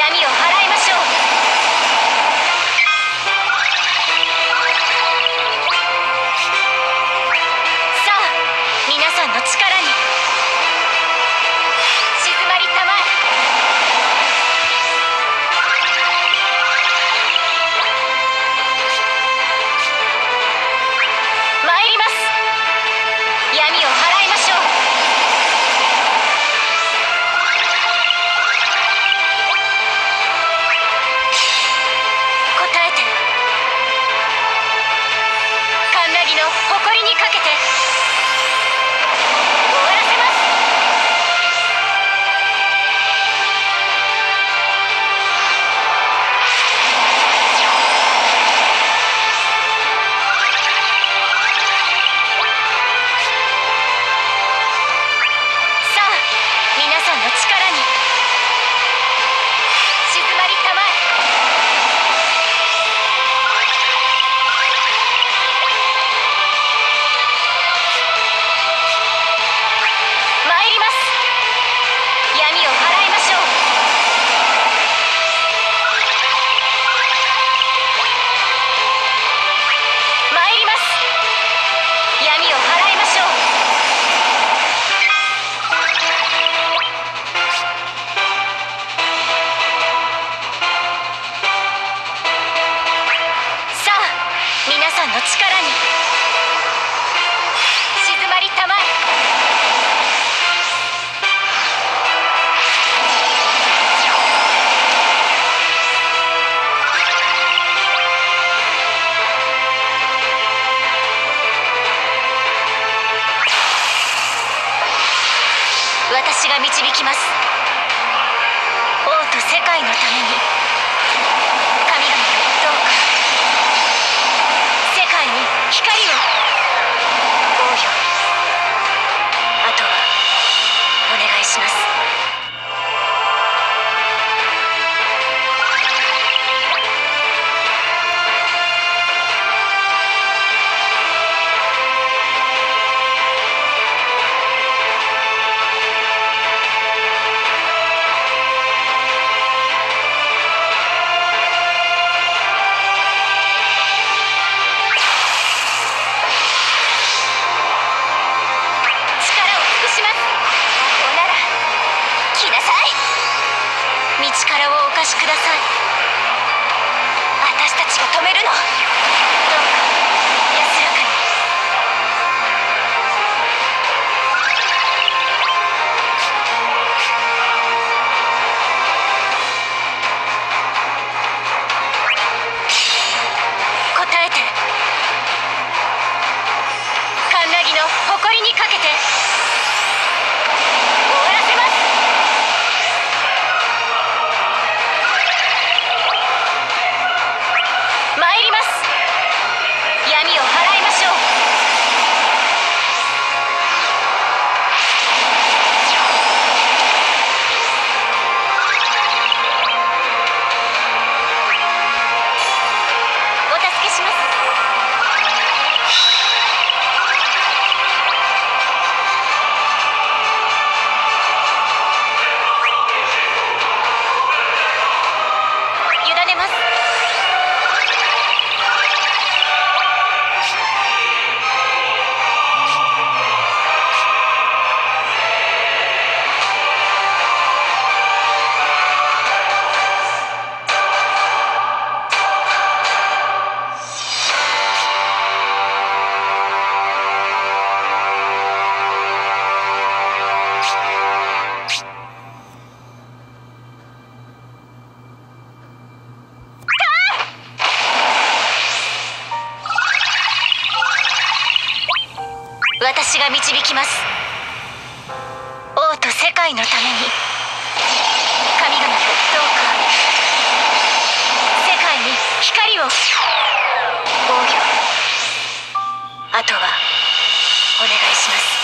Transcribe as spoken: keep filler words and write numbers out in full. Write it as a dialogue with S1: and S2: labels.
S1: 闇を払いましょう。さあ皆さんの力に静まりたまえ。参ります。闇を払いましょう。答えて。カンナギの誇りにかけて終わらせます。さあ皆さんの力に静まりたまえ。参ります。闇を払いましょう。参ります。闇を払いましょう。さあ皆さんの力に静まりたまえ。私が導きます。王と世界のために神々よどうか世界に光を。王よあとはお願いします。力をお貸しください。私たちが止めるの。どうか安らかに。答えて。カンナギの誇りにかけて終わらせます。参ります。闇を払いましょう。お助けします。委ねます。私が導きます。王と世界のために神々よどうか世界に光を。王よあとはお願いします。